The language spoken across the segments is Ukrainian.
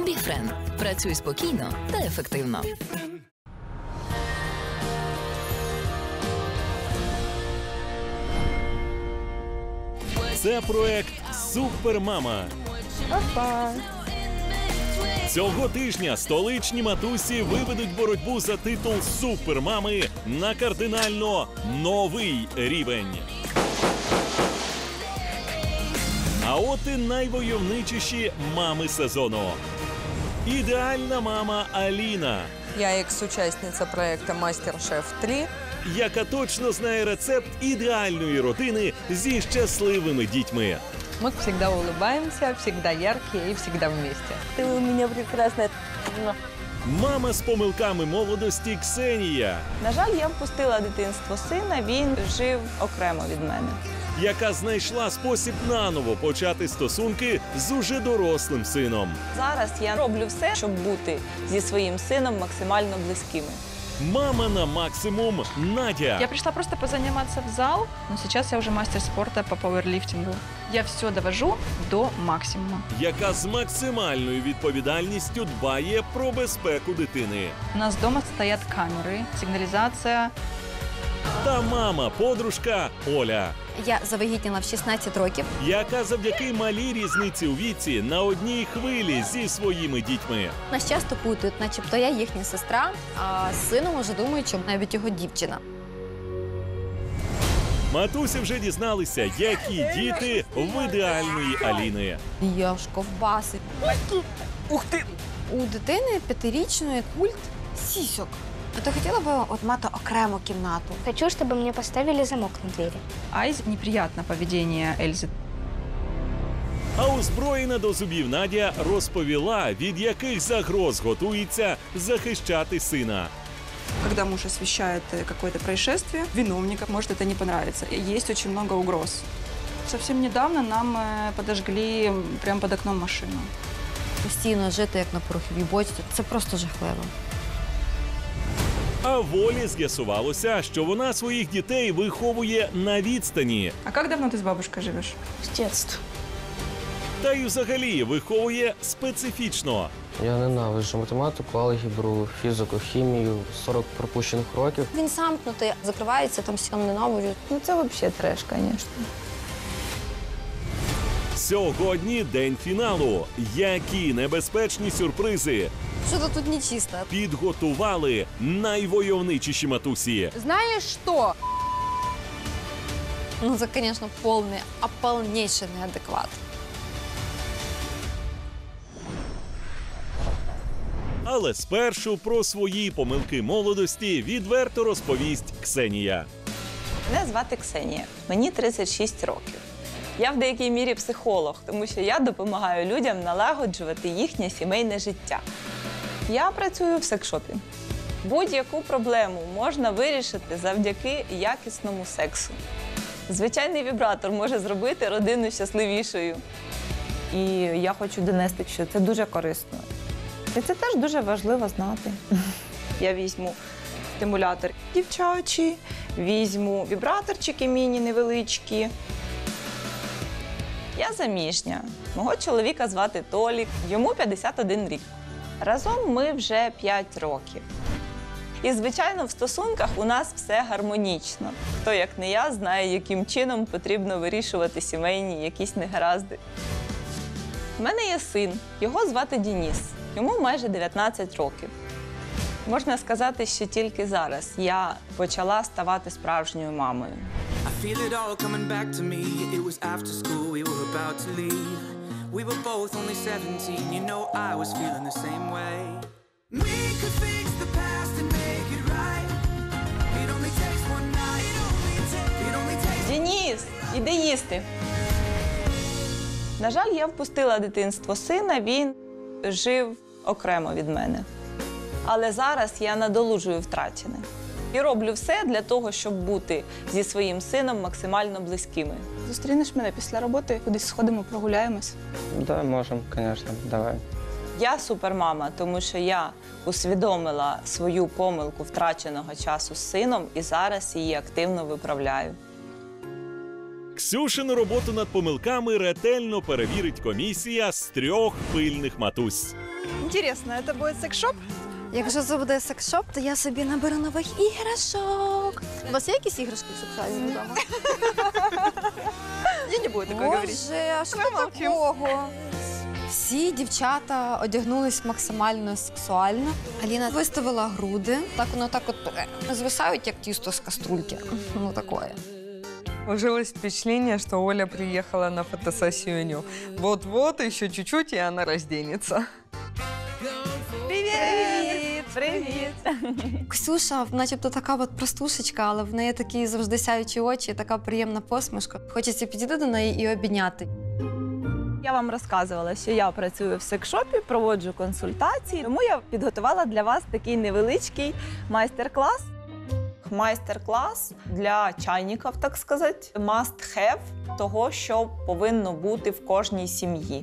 Біфрен. Працюй спокійно та ефективно. Це проект «Супермама». Цього тижня столичні матусі виведуть боротьбу за титул супермами на кардинально новий рівень. А от і найвойовничіші мами сезону. Ідеальна мама Аліна, Я екс-учасниця проекту «Мастер-шеф 3». яка точно знає рецепт ідеальної родини зі щасливими дітьми. Мы всегда улыбаемся, всегда яркие и всегда вместе. Ты у меня прекрасная. Мама з помилками молодості Ксенія, На жаль, я впустила дитинство сина, він жив окремо від мене. яка знайшла спосіб наново почати стосунки з уже дорослим сином. Зараз я роблю все, щоб бути зі своїм сином максимально близькими. Мама на максимум Надя, Я пришла просто позаниматься в зал, но сейчас я уже мастер спорта по пауэрлифтингу. Я все довожу до максимума. яка з максимальною відповідальністю дбає про безпеку дитини. У нас дома стоят камеры, сигнализация. Та мама-подружка Оля, Я завагітніла в 16 років. яка завдяки малій різниці у віці на одній хвилі зі своїми дітьми. Нас часто путають, начебто я їхня сестра, а з сином уже думають, що навіть його дівчина. Матусі вже дізналися, які діти в ідеальної Аліни. Я ж ковбаси. Ух ти! У дитини 5-річної культ сісьок. То хотіла б от мати окрему кімнату. Хочу, чтобы мне поставили замок на двери. Айзе неприятно поведение Эльзы. А озброєна до зубів Надя розповіла, від яких загроз готується захищати сина. Когда муж освещает какое-то происшествие, виновникам может это не понравиться. И есть очень много угроз. Совсем недавно нам подожгли прямо под окном машину. Постійно жити, як на пороховій бочці, це просто жахливо. А Волі з'ясувалося, що вона своїх дітей виховує на відстані. А как давно ты с бабушкой живешь? З дитинства. Та й взагалі виховує специфічно. Я ненавиджу математику, алгебру, фізику, хімію, 40 пропущених років. Він замкнутий, закривається, там всім ненавиджу. Ну це взагалі треш, звісно. Сьогодні день фіналу. Які небезпечні сюрпризи Що то тут нечисто? підготували найвойовничіші матусі. Знаєш що? Ну, це, звісно, повний, а повніший неадекват. Але спершу про свої помилки молодості відверто розповість Ксенія. Мене звати Ксенія, мені 36 років. Я в деякій мірі психолог, тому що я допомагаю людям налагоджувати їхнє сімейне життя. Я працюю в секс-шопі. Будь-яку проблему можна вирішити завдяки якісному сексу. Звичайний вібратор може зробити родину щасливішою. І я хочу донести, що це дуже корисно. І це теж дуже важливо знати. Я візьму стимулятор дівчачий, візьму вібраторчики міні-невеличкі. Я заміжня. Мого чоловіка звати Толік, йому 51 рік. Разом ми вже 5 років. І, звичайно, в стосунках у нас все гармонічно. Хто, як не я, знає, яким чином потрібно вирішувати сімейні якісь негаразди. У мене є син, його звати Дініс. Йому майже 19 років. Можна сказати, що тільки зараз я почала ставати справжньою мамою. I feel it all coming back to me. It was after school, we were about to leave. We were both only 17, you know I was feeling the same way. We could fix the past and make it right. It only takes one night. It only takes... Дініс, іди їсти. На жаль, я впустила дитинство сина, він жив окремо від мене. Але зараз я надолужую втрачене. І роблю все для того, щоб бути зі своїм сином максимально близькими. Зустрінеш мене після роботи, кудись сходимо, прогуляємось. Да, можемо, звісно, давай. Я супермама, тому що я усвідомила свою помилку втраченого часу з сином і зараз її активно виправляю. Ксюшину роботу над помилками ретельно перевірить комісія з 3 пильних матусь. Интересно, это будет секс-шоп? Якщо це буде секс-шоп, то я собі наберу нових іграшок. У вас є якісь іграшки сексуальні вдома? Я не буду такое говорить. Боже, а що такого? Всі дівчата одягнулись максимально сексуально. Аліна виставила груди. Так воно так от звисають, як тісто з каструльки. Ну, такое. Сложилось впечатление, что Оля приехала на фотосессию. Вот-вот, еще чуть-чуть, и она разденется. Привіт! Привіт! Ксюша, начебто така от простушечка, але в неї такі завжди сяючі очі, така приємна посмішка. Хочеться підійти до неї і обійняти. Я вам розказувала, що я працюю в секс-шопі, проводжу консультації, тому я підготувала для вас такий невеличкий майстер-клас. Майстер-клас для чайників, так сказати, must have того, що повинно бути в кожній сім'ї.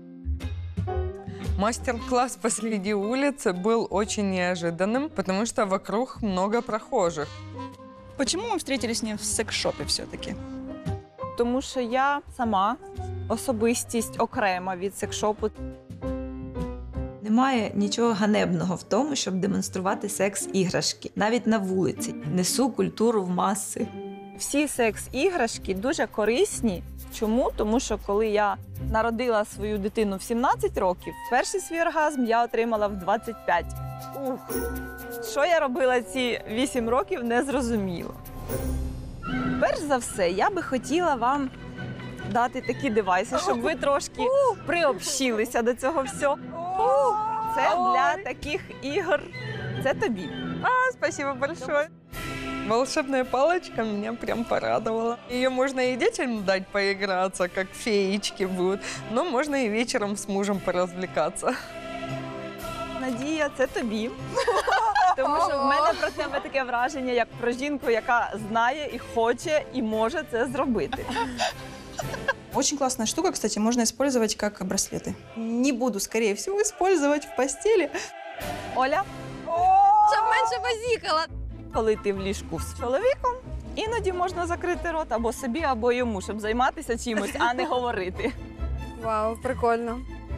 Мастер-класс посреди улицы был очень неожиданным, потому что вокруг много прохожих. Почему мы встретились с ним в секс-шопе все-таки? Тому що я сама особистість окрема від секс-шопу. Немає нічого ганебного в тому, щоб демонструвати секс-іграшки. Навіть на вулиці. Несу культуру в маси. Всі секс-іграшки дуже корисні. Чому? Тому що коли я народила свою дитину в 17 років, перший свій оргазм я отримала в 25. Ух! Що я робила ці 8 років, не зрозуміло. Перш за все, я би хотіла вам дати такі девайси, щоб ви трошки приобщилися до цього всього. Це для таких ігор. Це тобі. Спасибо большое. Волшебная палочка меня прям порадовала. Ее можно и детям дать поиграться, как феечки будут, но можно и вечером с мужем поразвлекаться. Надія, це тобі. Тому що в мене про тебе таке враження, як про жінку, яка знає і хоче, і може це зробити. Очень классная штука, кстати, можно использовать как браслеты. Не буду, скорее всего, использовать в постели. Оля, Щоб менше базікала. коли ти в ліжку з чоловіком, іноді можна закрити рот або собі, або йому, щоб займатися чимось, а не говорити. Вау, прикольно.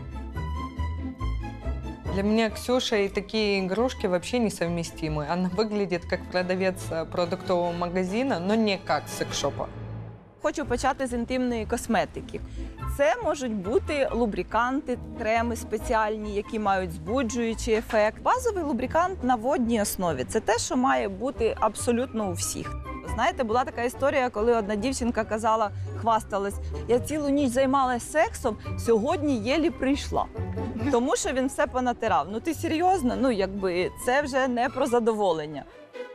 Для меня Ксюша и такие игрушки вообще несовместимы. Она выглядит как продавец продуктового магазина, но не как секс-шопа. Хочу почати з інтимної косметики. Це можуть бути лубриканти, креми спеціальні, які мають збуджуючий ефект. Базовий лубрикант на водній основі – це те, що має бути абсолютно у всіх. Знаєте, була така історія, коли одна дівчинка казала, хвасталась, я цілу ніч займалась сексом, сьогодні єлі прийшла. Тому що він все понатирав. Ну ти серйозно? Ну якби це вже не про задоволення.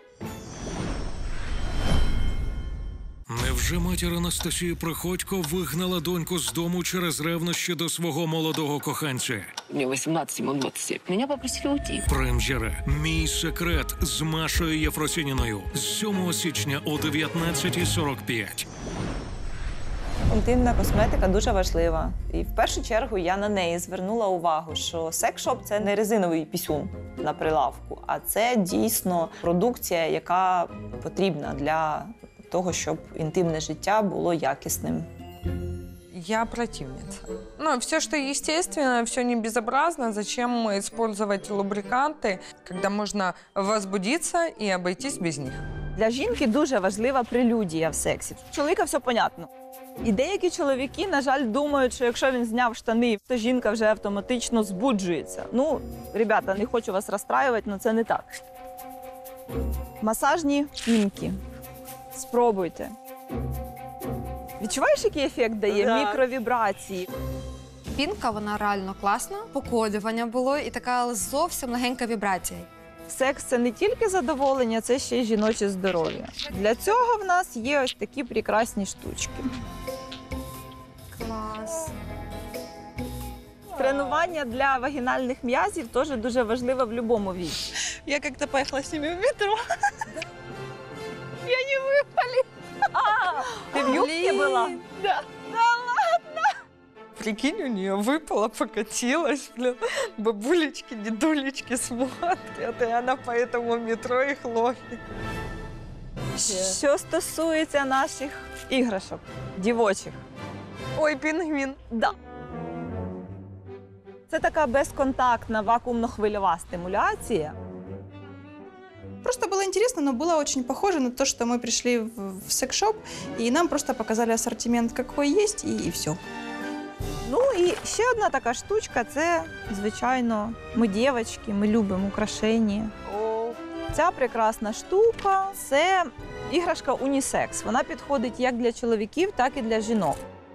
Невже матір Анастасії Приходько вигнала доньку з дому через ревнощі до свого молодого коханця? Мне 18, ему 27. Меня попросили уйти. Прем'єра «Мій секрет» з Машою Єфросиніною з 7 січня о 19:45. Інтимна косметика дуже важлива. І в першу чергу я на неї звернула увагу, що секс-шоп – це не резиновий пісюн на прилавку, а це дійсно продукція, яка потрібна для того, щоб інтимне життя було якісним. Я противница. Ну, все, что естественно, все не безобразно. Зачем использовать лубриканты, когда можно возбудиться и обойтись без них? Для жінки дуже важлива прелюдія в сексі. У чоловіка все понятно. І деякі чоловіки, на жаль, думають, що якщо він зняв штани, то жінка вже автоматично збуджується. Ну, ребята, не хочу вас розстраювати, але це не так. Масажні пінки. Спробуйте. Відчуваєш, який ефект дає? Мікровібрації. Пінка, вона реально класна. Поколювання було і така зовсім легенька вібрація. Секс – це не тільки задоволення, це ще й жіноче здоров'я. Для цього в нас є ось такі прекрасні штучки. Клас. Тренування для вагінальних м'язів теж дуже важливо в будь-якому віці. Я как-то поехала с ними в метро. Я не выпали. Ты в юбке была? Да. Прикинь, у нее выпало, покатилась, блин. Бабулечки, дедулечки смотрят, и она по этому метро их ловит. Що стосується наших іграшок, дівочих. Ой, пингвин. Да. Це така безконтактна вакуумно-хвильова стимуляція. Просто было интересно, но было очень похоже на то, что мы пришли в секс-шоп, и нам просто показали ассортимент, какой есть, и все. Ну і ще одна така штучка – це, звичайно, ми дівчатки, ми любимо украшення. Ця прекрасна штука – це іграшка унісекс. Вона підходить як для чоловіків, так і для жінок.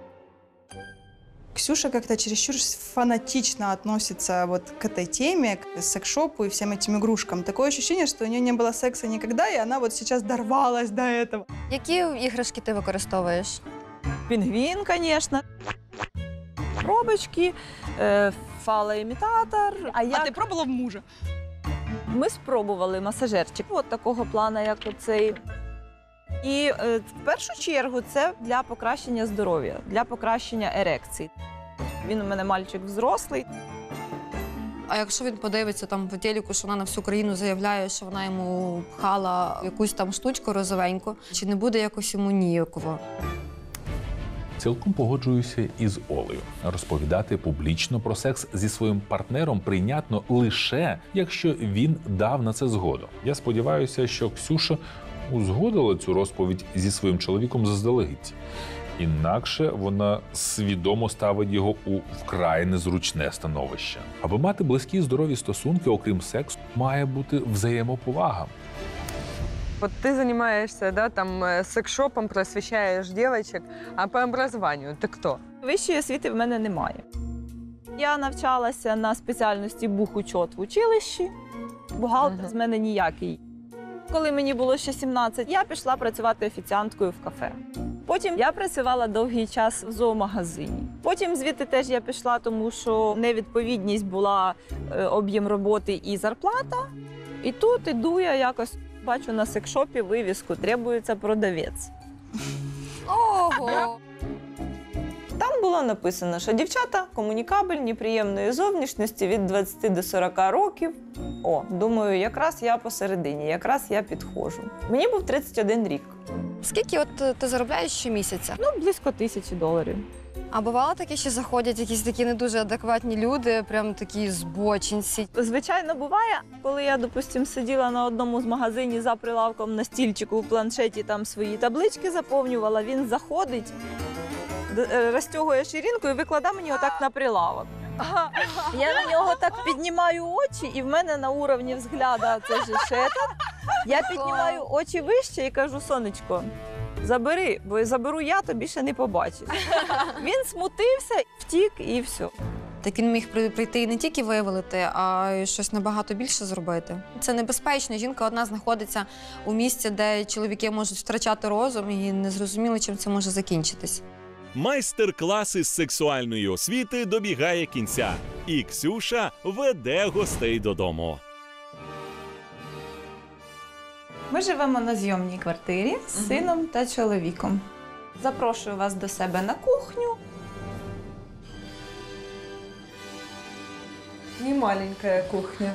Ксюша как-то чересчур фанатично относится вот к этой теме, к секс-шопу и всем этим игрушкам. Такое ощущение, что у нее не было секса никогда, и она вот сейчас дорвалась до этого. Які іграшки ти використовуєш? Пінгвін, звісно. Пробочки, фалоімітатор. А ти пробувала в мужа? Ми спробували масажерчик от такого плану, як оцей. І в першу чергу це для покращення здоров'я, для покращення ерекції. Він у мене мальчик взрослий. А якщо він подивиться там по телеку, що вона на всю країну заявляє, що вона йому пхала якусь там штучку розовеньку, чи не буде якось йому ніяково? Цілком погоджуюся із Олею. Розповідати публічно про секс зі своїм партнером прийнятно лише, якщо він дав на це згоду. Я сподіваюся, що Ксюша узгодила цю розповідь зі своїм чоловіком заздалегідь. Інакше вона свідомо ставить його у вкрай незручне становище. Аби мати близькі і здорові стосунки, окрім сексу, має бути взаємоповага. Вот ты занимаешься, да, там, секс-шопом, просвещаешь девочек, а по образованию ты кто? Вищої освіти в мене немає. Я навчалася на спеціальності бухучет в училищі. Бухгалтер з мене ніякий. Коли мені було ще 17, я пішла працювати офіціанткою в кафе. Потім я працювала довгий час в зоомагазині. Потім звідти теж я пішла, тому що невідповідність була об'єм роботи і зарплата. І тут іду я якось, бачу на секс-шопі вивіску «Требується продавець». Ого! Там було написано, що дівчата комунікабельні, приємної зовнішності від 20 до 40 років. О, думаю, якраз я посередині, якраз я підходжу. Мені був 31 рік. Скільки от ти заробляєш щомісяця? Ну, близько $1000. А бувало таке, що заходять якісь такі не дуже адекватні люди, прям такі збочинці? Звичайно, буває. Коли я, допустим, сиділа на одному з магазинів за прилавком на стільчику в планшеті, там свої таблички заповнювала, він заходить, розтягує ширинку і викладає мені отак на прилавок. Я на нього так піднімаю очі, і в мене на уровні взгляду це ж шетер. Я піднімаю очі вище і кажу: сонечко, забери, бо заберу я, то більше не побачиш. Він смутився, втік і все. Так він міг прийти і не тільки виявити, а й щось набагато більше зробити. Це небезпечно. Жінка одна знаходиться у місці, де чоловіки можуть втрачати розум, і не зрозуміло, чим це може закінчитись. Майстер-клас із сексуальної освіти добігає кінця, і Ксюша веде гостей додому. Ми живемо на зйомній квартирі з сином та чоловіком. Запрошую вас до себе на кухню. Не маленькая кухня.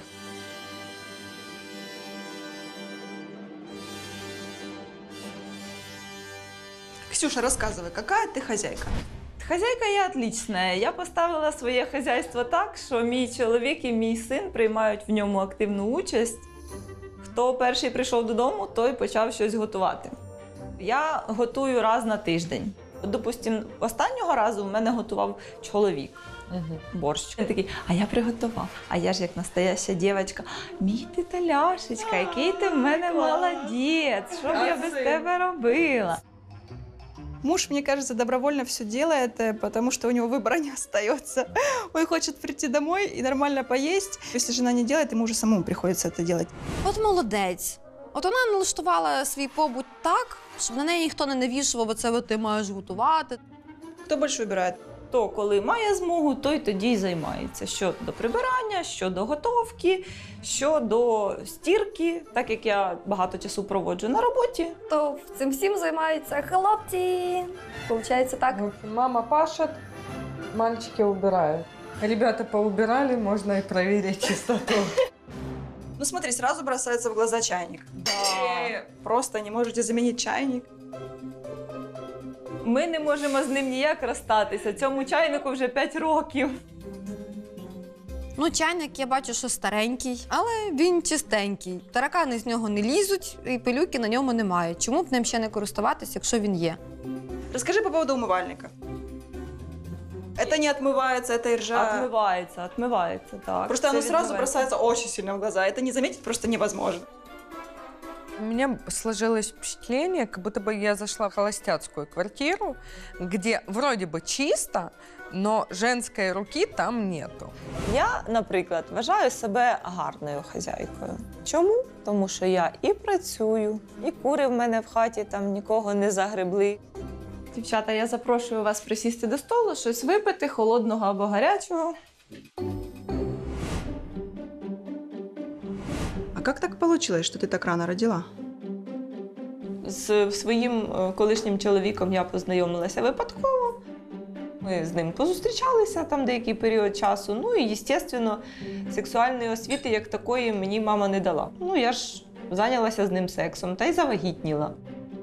Ксюша, рассказывай, какая ты хозяйка? Хазяйка я отлична. Я поставила своє хазяйство так, що мій чоловік і мій син приймають в ньому активну участь. Хто перший прийшов додому, той почав щось готувати. Я готую раз на тиждень. Допустим, останнього разу в мене готував чоловік борщ. Він такий: а я приготував. А я ж як настояща дівчинка: мій ти Таляшечка, який ти в мене молодець, що б я без тебе робила? Муж, мне кажется, добровольно все делает, потому что у него выбора не остается. Он хочет прийти домой и нормально поесть. Если жена не делает, ему уже самому приходится это делать. От молодець. От вона налаштувала свій побут так, щоб на неї ніхто не навішував, оце от ти маєш готувати. Хто більше вибирає? То, коли має змогу, той тоді й займається. Що до прибирання, що до готовки, що до стірки. Так як я багато часу проводжу на роботі, То цим всім займаються хлопці. Получається так? Мама пашет, мальчики убирают. Ребята поубирали, можно и проверить чистоту. Ну смотри, сразу бросается в глаза чайник. Да. Просто не можете заменить чайник. ми не можемо з ним ніяк розстатися. Цьому чайнику вже 5 років. Ну, чайник, я бачу, що старенький, але він чистенький. Таракани з нього не лізуть, і пилюки на ньому немає. Чому б ним ще не користуватися, якщо він є? Расскажи по поводу умывальника. Это не отмывается, это и ржа. Отмывается, так. Просто оно сразу бросается очень сильно в глаза. Это не заметить просто невозможно. У меня сложилось впечатление, как будто бы я зашла в холостяцкую квартиру, где вроде бы чисто, но женской руки там нету. Я, наприклад, вважаю себе гарною хазяйкою. Чому? Тому що я і працюю, і кури в мене в хаті там нікого не загребли. Дівчата, я запрошую вас присісти до столу, щось випити, холодного або гарячого. А как так получилось, что ты так рано родила? З своїм колишнім чоловіком я познайомилася випадково. Ми з ним позустрічалися там деякий період часу. Ну і, звісно, сексуальної освіти як такої мені мама не дала. Ну, я ж зайнялася з ним сексом та й завагітніла.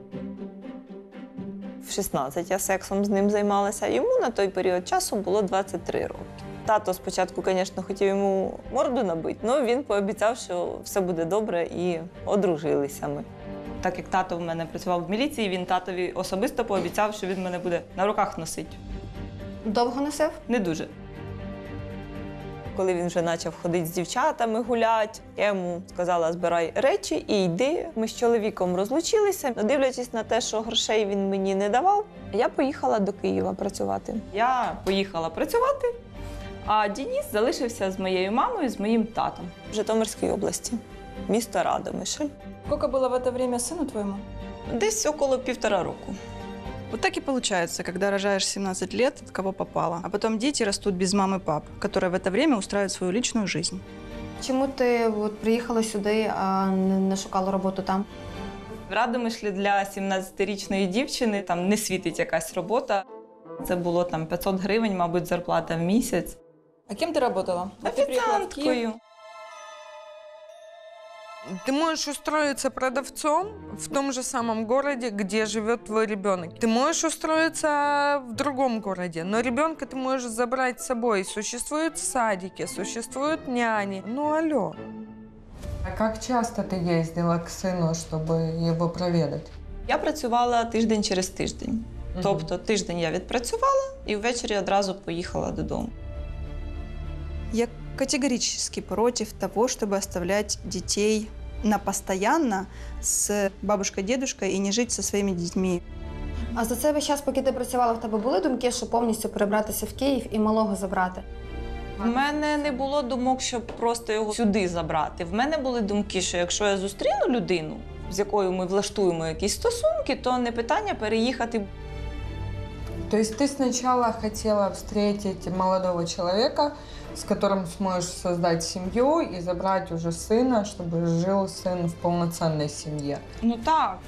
В 16 я сексом з ним займалася. Йому на той період часу було 23 роки. Тато спочатку, звісно, хотів йому морду набити, але він пообіцяв, що все буде добре, і одружилися ми. Так як тато в мене працював в міліції, він татові особисто пообіцяв, що він мене буде на руках носити. Довго носив? Не дуже. Коли він вже почав ходити з дівчатами гуляти, я йому сказала, збирай речі і йди. Ми з чоловіком розлучилися. Дивлячись на те, що грошей він мені не давав, я поїхала до Києва працювати. Я поїхала працювати, а Денис залишився з моєю мамою, з моїм татом в Житомирській області, місто Радомишль. Сколько было в это время сыну твоему? Десь около 1,5 року. Вот так и получается, когда рожаешь 17 лет, от кого попало. А потом дети растут без мамы и пап, которые в это время устраивают свою личную жизнь. Чому ти приїхала сюди, а не шукала роботу там? В Радомишлі для 17-річної дівчини там не світить якась робота. Це було там 500 гривень, мабуть, зарплата в місяць. А кем ты работала? Офіціанткою. Ты можешь устроиться продавцом в том же самом городе, где живет твой ребенок. Ты можешь устроиться в другом городе, но ребенка ты можешь забрать с собой. Существуют садики, существуют няни. Ну, алло. А как часто ты ездила к сыну, чтобы его проведать? Я працювала тиждень через тиждень. Тобто тиждень я відпрацювала і ввечері одразу поїхала додому. Я категорически против того, чтобы оставлять детей на постоянно с бабушкой, дедушкой и не жить со своими детьми. А за цей весь час, поки ти працювала, в тебе були думки, що повністю перебратися в Київ і малого забрати? В мене не було думок, щоб просто його сюди забрати. В мене були думки, що якщо я зустріну людину, з якою ми влаштуємо якісь стосунки, то не питання переїхати. То есть ты сначала хотела встретить молодого человека, с которым сможешь создать семью и забрать уже сына, чтобы жил сын в полноценной семье. Ну так.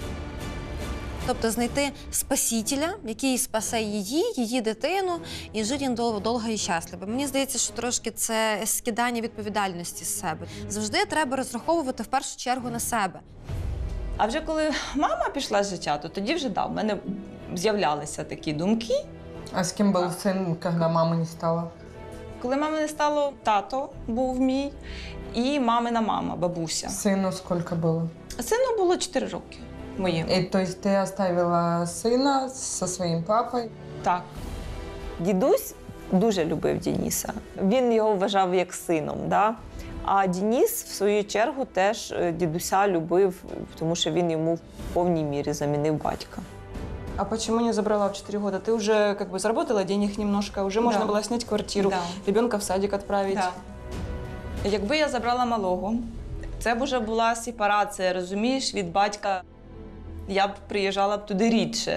Тобто знайти спасителя, який спасе її дитину і жити довго і щасливо. Мені здається, що трошки це скидання відповідальності з себе. Завжди треба розраховувати в першу чергу на себе. А вже коли мама пішла з життя, то тоді вже, в мене з'являлися такі думки. А с кем был сын, когда мамы не стало? Коли мами не стало, тато був мій і мамина мама, бабуся. Сыну сколько было? Сину було 4 роки моєму. И то есть ты оставила сына со своим папой? Так. Дідусь дуже любив Дениса. Він його вважав як сином, да? А Денис, в свою чергу, теж дідуся любив, тому що він йому в повній мірі замінив батька. А почему не забрала в 4 года? Ты уже как бы заработала денег немножко, уже можно было снять квартиру, ребенка в садик отправить. Да. Якби я забрала малого, це б вже була сепарація, розумієш, від батька. Я б приїжджала б туди рідше.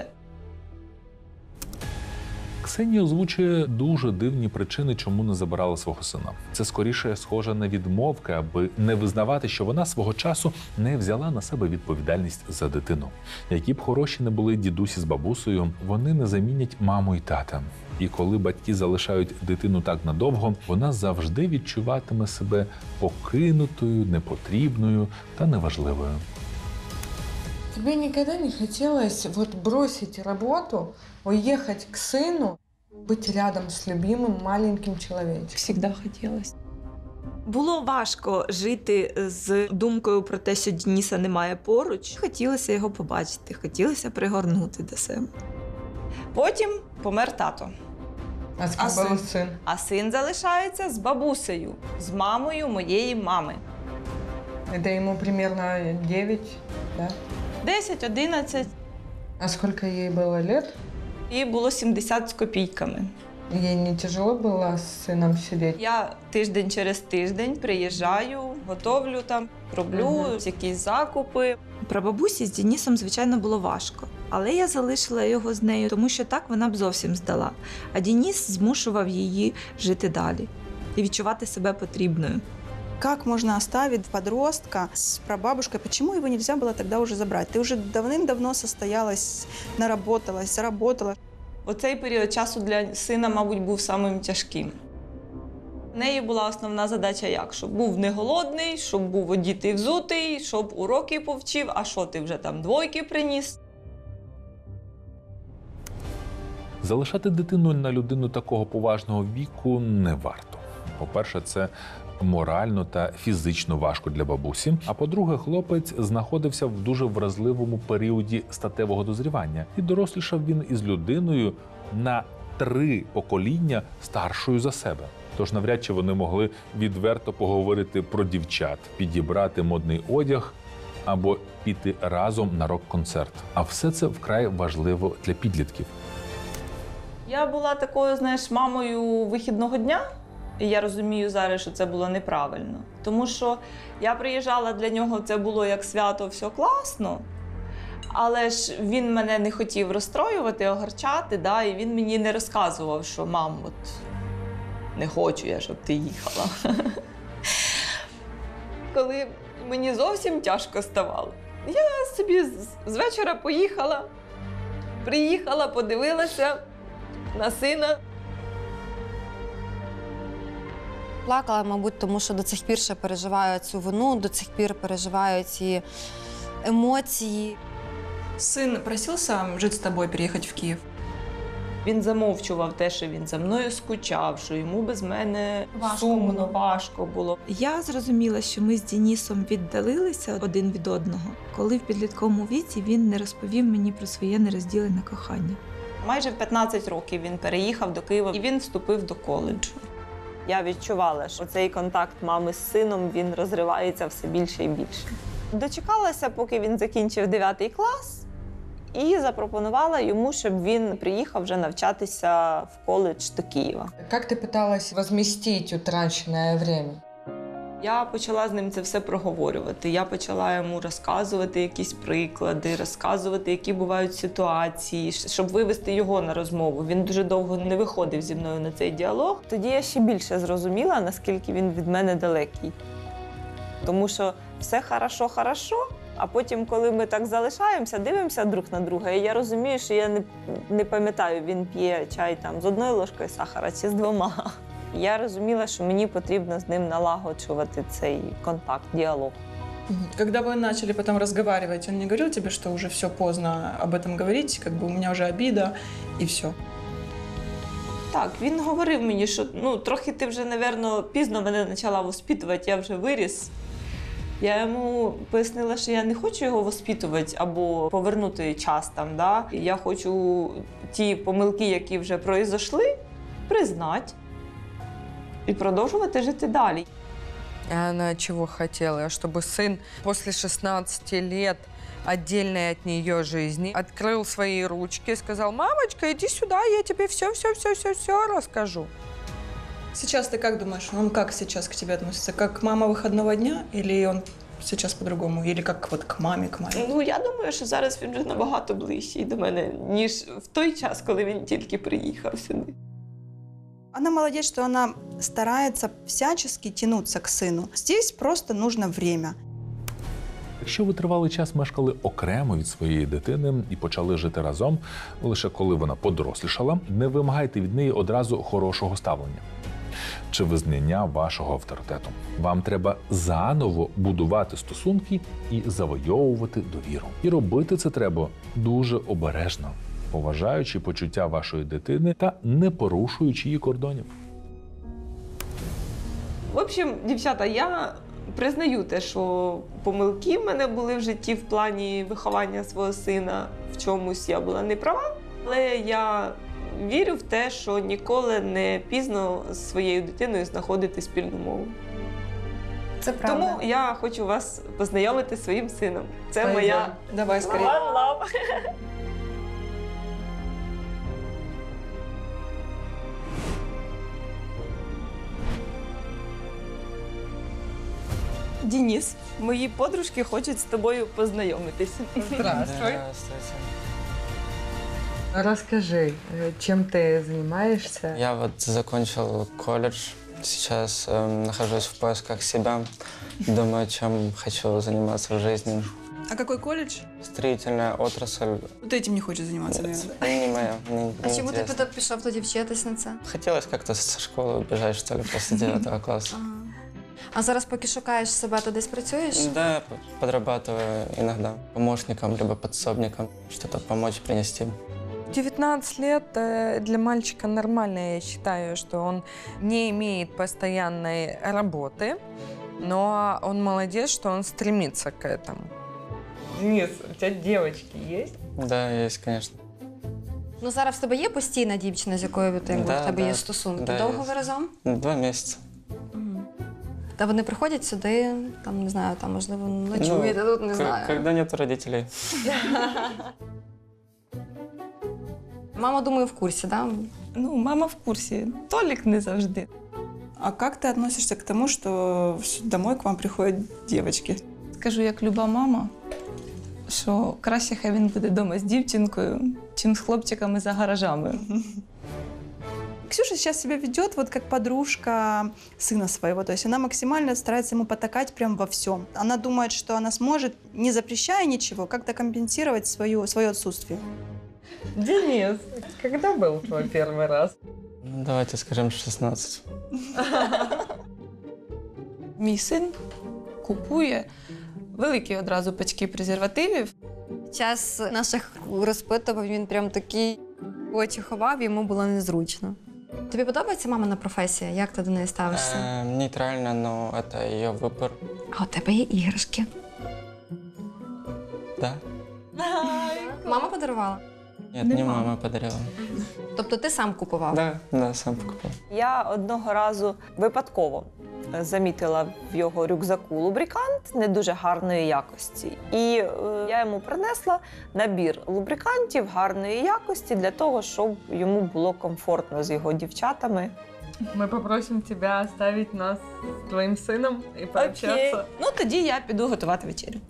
Ксенія озвучує дуже дивні причини, чому не забирала свого сина. Це скоріше схоже на відмовки, аби не визнавати, що вона свого часу не взяла на себе відповідальність за дитину. Які б хороші не були дідусі з бабусею, вони не замінять маму і тата. І коли батьки залишають дитину так надовго, вона завжди відчуватиме себе покинутою, непотрібною та неважливою. Тебе никогда не хотелось бросить работу, уехать к сыну Быть рядом с любимым маленьким человечком. Всегда хотілося. Було важко жити з думкою про те, що Дениса немає поруч. Хотілося його побачити, хотілося пригорнути до себе. Потім помер тато. А з ким був син? А син залишається з бабусею, з мамою моєї мами. Это ему примерно 9, да? 10-11. А сколько ей было лет? Їй було 70 з копійками. Ей не тяжело было с сыном сидеть? Я тиждень через тиждень приїжджаю, готовлю там, роблю якісь закупи. Про бабусі з Денисом, звичайно, було важко. Але я залишила його з нею, тому що так вона б зовсім здала. А Денис змушував її жити далі і відчувати себе потрібною. Как можно оставить подростка с прабабушкой? Почему его нельзя было тогда уже забрать? Ты уже давным-давно состоялась, наработалась, заработала. Оцей період часу для сина, мабуть, був самим тяжким. В неї була основна задача як? Щоб був не голодний, щоб був одітий, взутий, щоб уроки повчив, а що ти вже там двойки приніс? Залишати дитину на людину такого поважного віку не варто. По-перше, це морально та фізично важко для бабусі. А по-друге, хлопець знаходився в дуже вразливому періоді статевого дозрівання. І дорослішав він із людиною на 3 покоління старшою за себе. Тож навряд чи вони могли відверто поговорити про дівчат, підібрати модний одяг або піти разом на рок-концерт. А все це вкрай важливо для підлітків. Я була такою, знаєш, мамою вихідного дня. І я розумію зараз, що це було неправильно. Тому що я приїжджала для нього, це було як свято, все класно. Але ж він мене не хотів розстроювати, огорчати, да? І він мені не розказував, що мам, от не хочу я, щоб ти їхала. Коли мені зовсім тяжко ставало, я собі з вечора поїхала, приїхала, подивилася на сина. Плакала, мабуть, тому що до цих пір ще переживаю цю вину, до цих пір переживаю ці емоції. Сын просился жить с тобой, переехать в Киев? Він замовчував те, що він за мною скучав, що йому без мене сумно, важко було. Я зрозуміла, що ми з Денисом віддалилися один від одного, коли в підлітковому віці він не розповів мені про своє нерозділене кохання. Майже в 15 років він переїхав до Києва і він вступив до коледжу. Я відчувала, що цей контакт мами з сином, він розривається все більше і більше. Дочекалася, поки він закінчив 9 клас, і запропонувала йому, щоб він приїхав вже навчатися в коледж до Києва. Як ти намагалась возместить утрачене время? Я почала з ним це все проговорювати. Я почала йому розказувати якісь приклади, розказувати, які бувають ситуації, щоб вивести його на розмову. Він дуже довго не виходив зі мною на цей діалог. Тоді я ще більше зрозуміла, наскільки він від мене далекий. Тому що все хорошо, а потім, коли ми так залишаємося, дивимося друг на друга, і я розумію, що я не пам'ятаю, він п'є чай там з 1 ложкою сахара чи з 2. Я розуміла, що мені потрібно з ним налагоджувати цей контакт, діалог. Когда вы начали потом разговаривать, он не говорил тебе, что уже все поздно об этом говорить, как бы у меня уже обида и все? Так, він говорив мені, що трохи ти вже, напевно, пізно мене почала воспитувати, я вже виріс. Я йому пояснила, що я не хочу його воспитувати або повернути час там, да? Я хочу ті помилки, які вже пройшли, признати і продовжувати жити далі. А она чего хотела? Чтобы сын после 16 лет отдельной от нее жизни открыл свои ручки и сказал: мамочка, иди сюда, я тебе все расскажу. Сейчас ты как думаешь, он как сейчас к тебе относится? Как к мама выходного дня или он сейчас по-другому? Или как вот к маме? Я думаю, що зараз він вже набагато ближчий до мене, ніж в той час, коли він тільки приїхав сюди. Она молодец, что она старается всячески тянуться к сыну. Здесь просто нужно время. Якщо ви тривалий час мешкали окремо від своєї дитини і почали жити разом, лише коли вона подорослішала, не вимагайте від неї одразу хорошого ставлення чи визнання вашого авторитету. Вам треба заново будувати стосунки і завойовувати довіру. І робити це треба дуже обережно. поважаючи почуття вашої дитини та не порушуючи її кордонів. В общем, дівчата, я признаю те, що помилки в мене були в житті в плані виховання свого сина. В чомусь я була не права, але я вірю в те, що ніколи не пізно з своєю дитиною знаходити спільну мову. Це правда. Тому я хочу вас познайомити зі своїм сином. Це Пойдем. моя Давай скорее. лав. Денис, мої подружки хочуть з тобою познайомитися. Здравствуй. Расскажи, чем ты занимаешься? Я вот закончил колледж, сейчас нахожусь в поисках себя, думаю, чем хочу заниматься в жизни. А какой колледж? Строительная отрасль. Ты этим не хочешь заниматься, наверное. Не моя, не А чому ти интересно. пішов тоді вчитись на це? Хотелось как-то со школы убежать, что ли, после 9 класса. А зараз поки шукаєш себе, то десь працюєш? Да, подрабатываю иногда помощником, либо подсобником, что-то помочь принести. 19 лет для мальчика нормально, я считаю, что он не имеет постоянной работы, но он молодец, что он стремится к этому. Денис, у тебя девочки есть? Да, есть, конечно. Ну зараз в тебе є постійна дівчина, з якою ти, Да, в тебе є да. стосунки? Да, Довго є. ви разом? 2 месяца. Та вони приходять сюди, там, не знаю, там, можливо, ночуєте, тут, не знаю. Когда нет родителей. Мама, думаю, в курсі, да? Ну, мама в курсі, Толік не завжди. А как ты относишься к тому, что домой к вам приходят девочки? Скажу, як люба мама, що краще хай він буде вдома з дівчинкою, чим з хлопчиками за гаражами. Ксюша сейчас себя ведет вот как подружка сына своего, то есть она максимально старается ему потакать прям во всем. Она думает, что она сможет, не запрещая ничего, как-то компенсировать свое отсутствие. Денис, когда был твой первый раз? Ну, давайте скажем 16. Мій син купує великі одразу пачки презервативів. Під час наших розпитувань він прям такі очі ховав, йому було незручно. Тобі подобається мамина професія? Як ти до неї ставишся? Нейтрально, но это ее выбор. А у тебе є іграшки. Да? Мама подарувала? Нет, не мама подарила. Тобто ти сам купував? Да, сам покупал. Я одного разу випадково замітила в його рюкзаку лубрикант не дуже гарної якості. І я йому принесла набір лубрикантів гарної якості для того, щоб йому було комфортно з його дівчатами. Мы попросим тебя оставить нас с твоим сыном и пообщаться. Окей. Ну, тоді я піду готувати вечерю.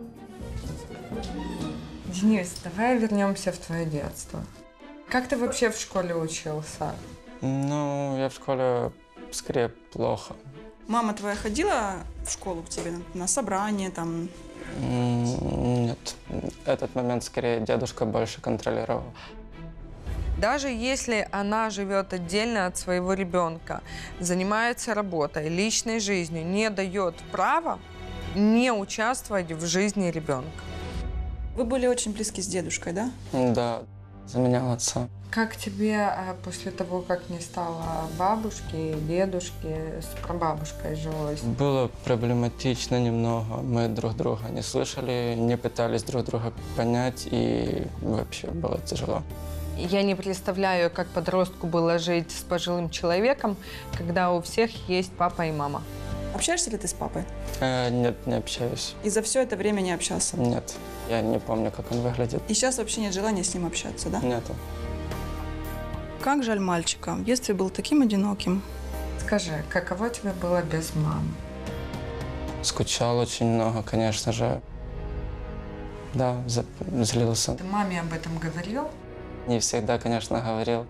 Денис, давай вернемся в твое детство. Как ты вообще в школе учился? Ну, я в школе скорее плохо. Мама твоя ходила в школу к тебе на собрание там? Нет, этот момент скорее дедушка больше контролировал. Даже если она живет отдельно от своего ребенка, занимается работой, личной жизнью, не дает права не участвовать в жизни ребенка. Вы были очень близки с дедушкой, да? Да, заменял отца. Как тебе после того, как не стало бабушки, дедушки, с прабабушкой жилось? Было проблематично немного. Мы друг друга не слышали, не пытались друг друга понять, и вообще было тяжело. Я не представляю, как подростку было жить с пожилым человеком, когда у всех есть папа и мама. Общаешься ли ты с папой? Нет, не общаюсь. И за все это время не общался? Нет, я не помню, как он выглядит. И сейчас вообще нет желания с ним общаться, да? Нету. Как жаль мальчика. В детстве был таким одиноким. Скажи, каково тебе было без мамы? Скучал очень много, конечно же. Да, злился. Ты маме об этом говорил? Не всегда, конечно, говорил.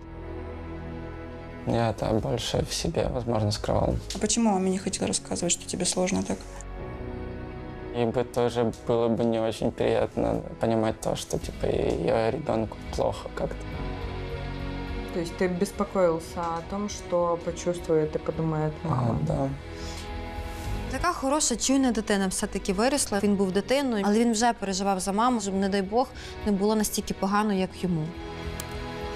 Я это больше в себе, возможно, скрывал. А почему маме не хотела рассказывать, что тебе сложно так? И бы тоже было бы не очень приятно понимать то, что типа ее ребенку плохо как-то. То есть ты беспокоился о том, что почувствует и подумает мама? Да. Така хороша, чуйна дитина все-таки виросла. Він був дитиною, але він вже переживав за маму, щоб, не дай Бог, не було настільки погано, як йому.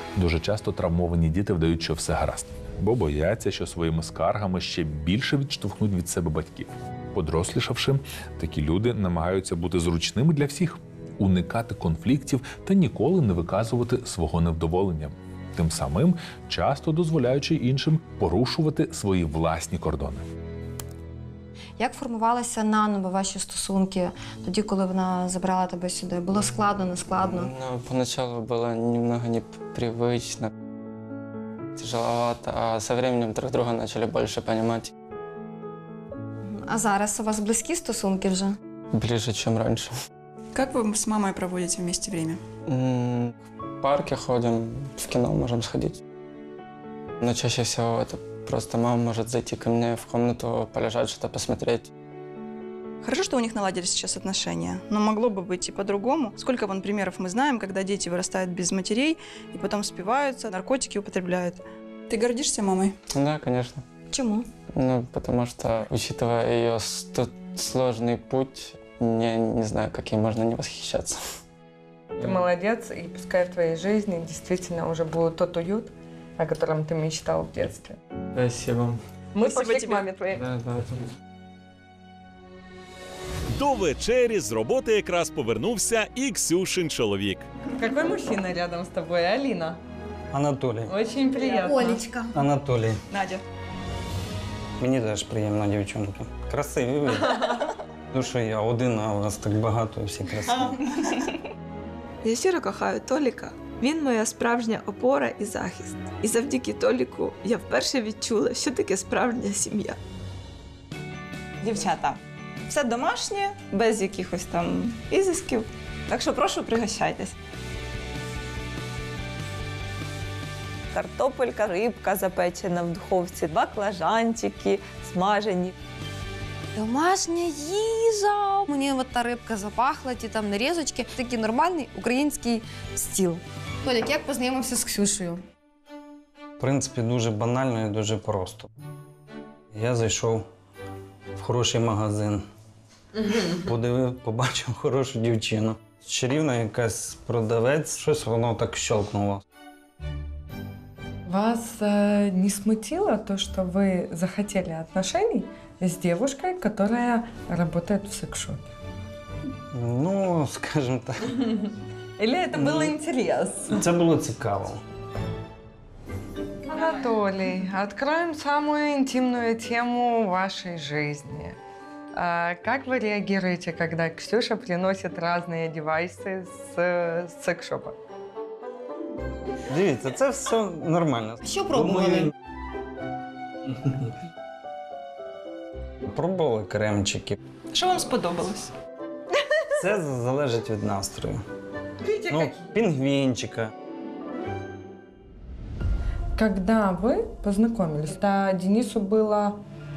Дуже часто травмовані діти вдають, що все гаразд, бо бояться, що своїми скаргами ще більше відштовхнуть від себе батьків. Подорослішавши, такі люди намагаються бути зручними для всіх, уникати конфліктів та ніколи не виказувати свого невдоволення, тим самим часто дозволяючи іншим порушувати свої власні кордони. Як формувалися наново ваші стосунки тоді, коли вона забрала тебе сюди? Було складно, не складно? Ну, поначалу было немного непривычно, тяжеловато, а со временем друг друга начали больше понимать. А зараз у вас близькі стосунки вже? Ближе, чем раньше. Как вы с мамой проводите вместе время? В парке ходим, в кино можем сходить. Но чаще всего это просто мама может зайти ко мне в комнату, полежать, что-то посмотреть. Хорошо, что у них наладились сейчас отношения, но могло бы быть и по-другому. Сколько вон примеров мы знаем, когда дети вырастают без матерей и потом спиваются, наркотики употребляют. Ты гордишься мамой? Да, конечно. Чему? Ну, потому что, учитывая ее сложный путь, я не знаю, как ей можно не восхищаться. Ты молодец, и пускай в твоей жизни действительно уже будет тот уют, о котором ты мечтал в детстве. Спасибо. Мы Спасибо пошли тебе. к маме твоей. Да. До вечері з роботи якраз повернувся і Ксюшин чоловік. Какой мужчина рядом с тобой, Алина? Анатолій. Очень приятно. Олечка. Анатолій. Надя. Мені теж приємно, дівчонки. Красиві ви. Ну що я один, а у вас так багато, всі красиві. Я щиро кохаю Толіка. Він моя справжня опора і захист. І завдяки Толіку я вперше відчула, що таке справжня сім'я. Дівчата, все домашнє, без якихось там ізисків. Так що прошу, пригощайтесь. Картопелька, рибка запечена в духовці, баклажанчики смажені. Домашня їжа. Мені от та рибка запахла, ті там нарізочки. Такий нормальний український стіл. Толік, як познайомився з Ксюшею? В принципі, дуже банально і дуже просто. Я зайшов в хороший магазин, побачив хорошу дівчину. Чарівна якась продавець, щось воно так щелкнуло. Вас не смутило то, что вы захотели отношений с девушкой, которая работает в секс-шопе? Ну, скажімо так. Или это было интересно? Це було цікаво. Анатолий, откроем самую интимную тему вашей жизни. Как вы реагируете, когда Ксюша приносит разные девайсы с секс-шопа? Дивіться, це все нормально. Що пробували? Пробували кремчики. Що вам сподобалось? Це залежить від настрою. Видите, Ну, пінгвінчика. Когда вы познакомились, да, Денису было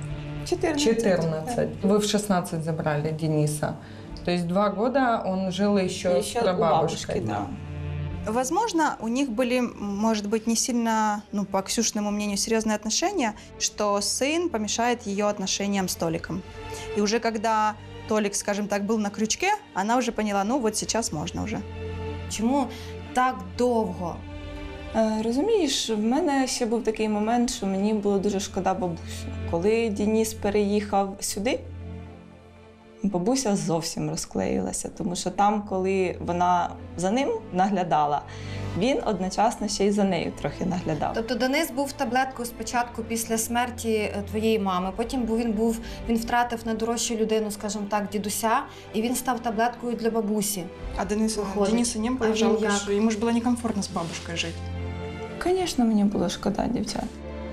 14. Вы в 16 забрали Дениса. То есть 2 года он жил еще с прабабушкой. Да. Возможно, у них были, может быть, не сильно, ну, по Ксюшиному мнению, серьезные отношения, что сын помешает ее отношениям с Толиком. И уже когда Толик, скажем так, был на крючке, она уже поняла, ну, вот сейчас можно уже. Чому так довго? Розумієш, в мене ще був такий момент, що мені було дуже шкода бабусю. Коли Денис переїхав сюди, бабуся зовсім розклеїлася, тому що там, коли вона за ним наглядала, він одночасно ще й за нею трохи наглядав. Тобто Денис був таблеткою спочатку після смерті твоєї мами, потім він втратив найдорожчу людину, скажімо так, дідуся, і він став таблеткою для бабусі. А Дениса не было, А жалко, як? что ему же было некомфортно с бабушкой жить. Звісно, мені було шкода, дівчат.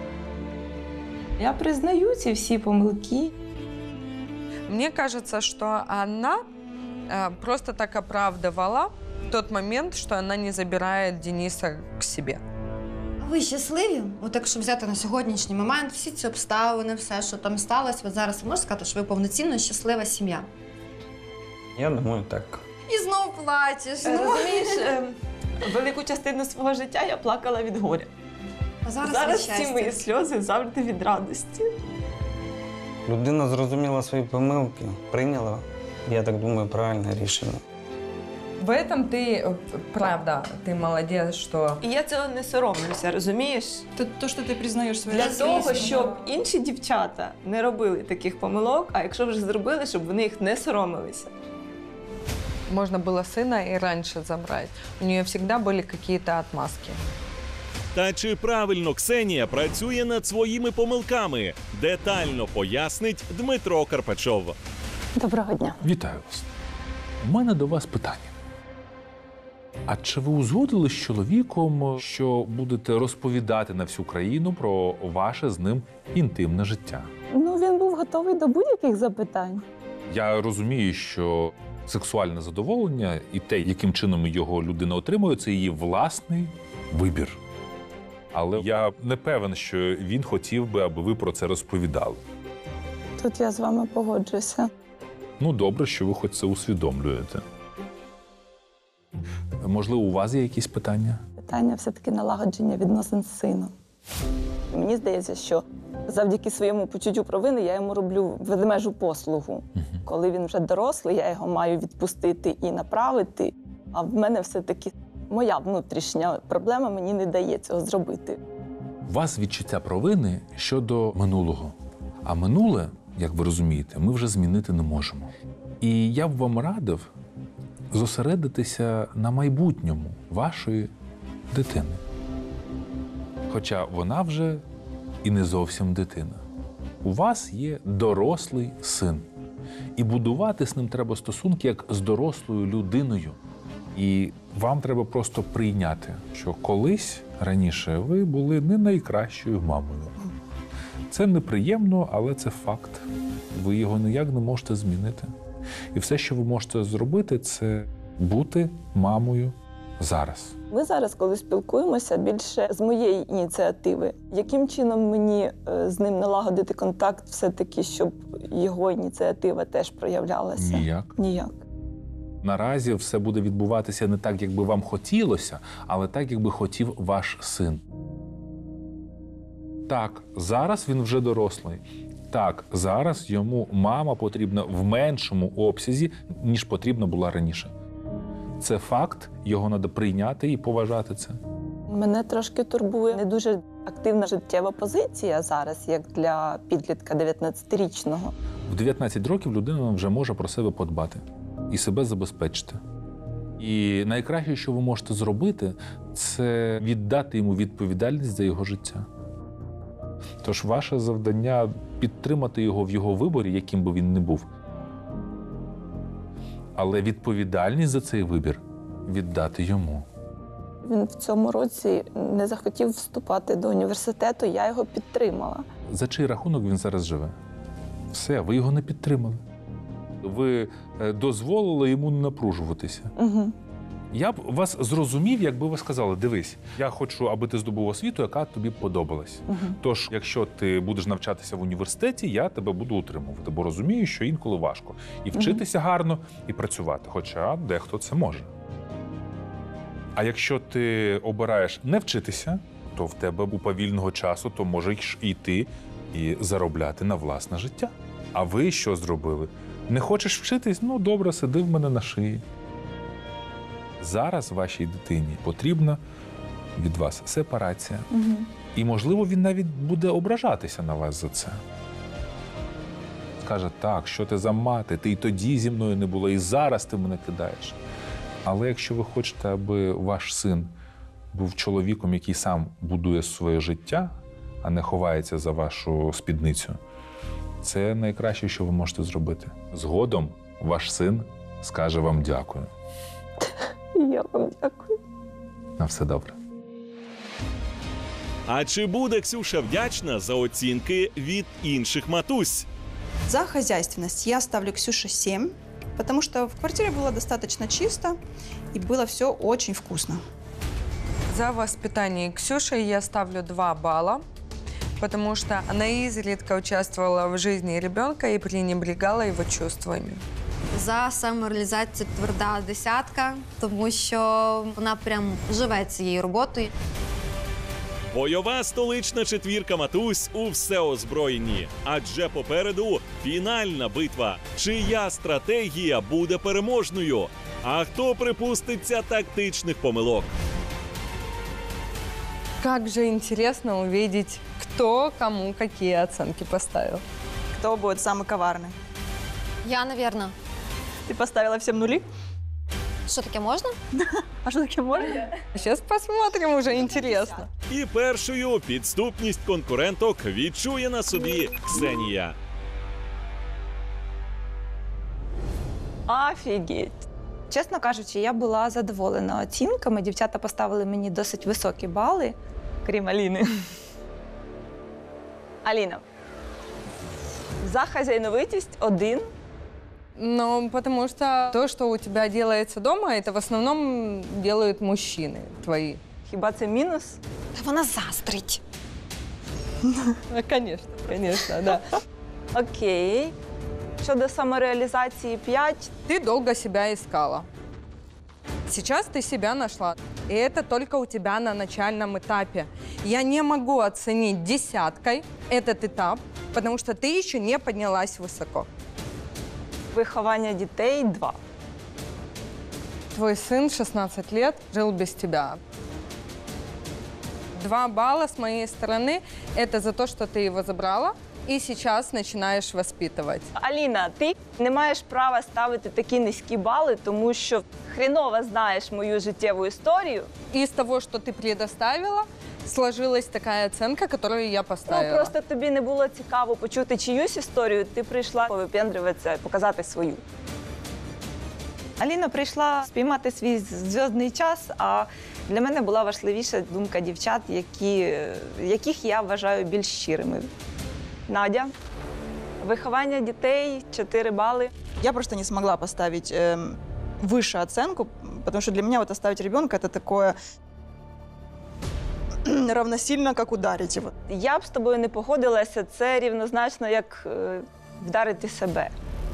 Я признаю ці всі помилки. Мне кажется, что она просто так оправдывала тот момент, что она не забирает Дениса к себе. А ви щасливі? От якщо взяти на сьогоднішній момент, всі ці обставини, все, що там сталося, от зараз ви можете сказати, що ви повноцінно щаслива сім'я? Я думаю, так. І знов плачеш. Розумієш, велику частину свого життя я плакала від горя. А зараз Зараз від ці щастя. мої сльози завжди від радості. Людина зрозуміла свої помилки, прийняла, я так думаю, правильне рішення. В этом ты, правда, ты молодец, что... І я цього не соромлюся, розумієш? То, що ти признаєш свої Для ошибки. того, щоб інші дівчата не робили таких помилок, а якщо вже зробили, щоб вони їх не соромилися. Можно было сына и раньше забрать. У нее всегда были какие-то отмазки. Та чи правильно Ксенія працює над своїми помилками? Детально пояснить Дмитро Карпачов. Доброго дня. Вітаю вас. У мене до вас питання. А чи ви узгодили з чоловіком, що будете розповідати на всю країну про ваше з ним інтимне життя? Ну, він був готовий до будь-яких запитань. Я розумію, що сексуальне задоволення і те, яким чином його людина отримує, це її власний вибір. Але я не певен, що він хотів би, аби ви про це розповідали. Тут я з вами погоджуюся. Ну, добре, що ви хоч це усвідомлюєте. Можливо, у вас є якісь питання? Питання все-таки налагодження відносин з сином. Мені здається, що завдяки своєму почуттю провини я йому роблю ведмежу послугу. Коли він вже дорослий, я його маю відпустити і направити, а в мене все-таки моя внутрішня проблема мені не дає цього зробити. У вас відчуття провини щодо минулого. А минуле, як ви розумієте, ми вже змінити не можемо. І я б вам радив зосередитися на майбутньому вашої дитини. Хоча вона вже і не зовсім дитина. У вас є дорослий син. І будувати з ним треба стосунки як з дорослою людиною. І вам треба просто прийняти, що колись раніше ви були не найкращою мамою. Це неприємно, але це факт. Ви його ніяк не можете змінити. І все, що ви можете зробити, це бути мамою зараз. Ми зараз, коли спілкуємося, більше з моєї ініціативи. Яким чином мені з ним налагодити контакт все-таки, щоб його ініціатива теж проявлялася? Ніяк. Ніяк. Наразі все буде відбуватися не так, як би вам хотілося, але так, як би хотів ваш син. Так, зараз він вже дорослий. Так, зараз йому мама потрібна в меншому обсязі, ніж потрібна була раніше. Це факт, його треба прийняти і поважати це. Мене трошки турбує не дуже активна життєва позиція зараз, як для підлітка 19-річного. В 19 років людина вже може про себе подбати і себе забезпечити. І найкраще, що ви можете зробити, це віддати йому відповідальність за його життя. Тож ваше завдання – підтримати його в його виборі, яким би він не був. Але відповідальність за цей вибір віддати йому. Він в цьому році не захотів вступати до університету, я його підтримала. За чий рахунок він зараз живе? Все, ви його не підтримали. Ви дозволили йому не напружуватися. Угу. Я б вас зрозумів, якби ви сказали, дивись, я хочу, аби ти здобув освіту, яка тобі подобалась. Тож, якщо ти будеш навчатися в університеті, я тебе буду утримувати, бо розумію, що інколи важко. І вчитися гарно, і працювати, хоча дехто це може. А якщо ти обираєш не вчитися, то в тебе у вільного часу, то можеш йти і заробляти на власне життя. А ви що зробили? Не хочеш вчитись? Ну, добре, сиди в мене на шиї. Зараз вашій дитині потрібна від вас сепарація. І, можливо, він навіть буде ображатися на вас за це. Скаже, так, що ти за мати, ти і тоді зі мною не була, і зараз ти мене кидаєш. Але якщо ви хочете, аби ваш син був чоловіком, який сам будує своє життя, а не ховається за вашу спідницю, це найкраще, що ви можете зробити. Згодом ваш син скаже вам дякую. Я вам дякую. На все добре. А чи буде Ксюша вдячна за оцінки від інших матусь? За хозяйственность я ставлю Ксюше 7, потому что в квартире было достаточно чисто и было все очень вкусно. За воспитание Ксюши я ставлю 2 балла, потому что она изредка участвовала в жизни ребенка и пренебрегала его чувствами. За самореалізацію тверда 10, тому що вона прям живе цією роботою. Бойова столична четвірка матусь у всеозброєнні. Адже попереду фінальна битва. Чия стратегія буде переможною? А хто припуститься тактичних помилок? Как же интересно увидеть, кто кому какие оценки поставил. Кто будет самый коварный? Я, наверное. Ты поставила всем нули? Що таке можна? А что таке можно? Сейчас посмотрим, уже интересно. І першою підступність конкуренток відчує на собі Ксенія. Офігеть! Чесно кажучи, я була задоволена оцінками. Дівчата поставили мені досить високі бали, крім Аліни. Аліна, за хазяйновитість 1. Ну, потому что то, что у тебя делается дома, это в основном делают мужчины твои. Хіба це мінус? Та вона заздрить. Конечно, да. Окей. Щодо самореалізації 5. Ты долго себя искала. Сейчас ты себя нашла. И это только у тебя на начальном этапе. Я не могу оценить 10 этот этап, потому что ты еще не поднялась высоко. Виховання дітей 2. Твой сын 16 лет жил без тебя. 2 балла с моей стороны – это за то, что ты его забрала и сейчас начинаешь воспитывать. Аліна, ти не маєш права ставити такі низькі бали, тому що хреново знаєш мою життєву історію. Из того, что ты предоставила, сложилась такая оценка, которую я поставила. Ну, просто тобі не було цікаво почути чиюсь історію, ти прийшла повипендрюватися, показати свою. Аліна прийшла спіймати свій зв'язний час, а для мене була важливіша думка дівчат, яких я вважаю більш щирими. Надя, виховання дітей 4 бали. Я просто не смогла поставить выше оценку, потому что для меня вот оставить ребенка это такое равносильно, как ударить его. Я б з тобою не погодилася, це рівнозначно, як вдарити себе.